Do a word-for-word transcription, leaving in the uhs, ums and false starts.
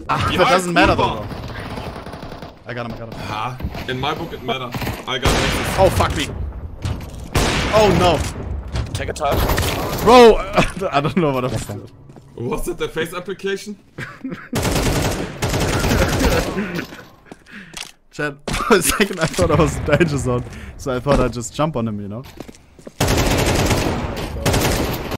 Ah, Yeah, that doesn't matter cool. though. I got him, I got him. Ah, in my book it matter. I got it. Oh, fuck me. Oh no. Take a touch. Bro, I don't know what I'm saying. Was that the face application? Chat, for a second I thought I was in danger zone, so I thought I'd just jump on him, you know?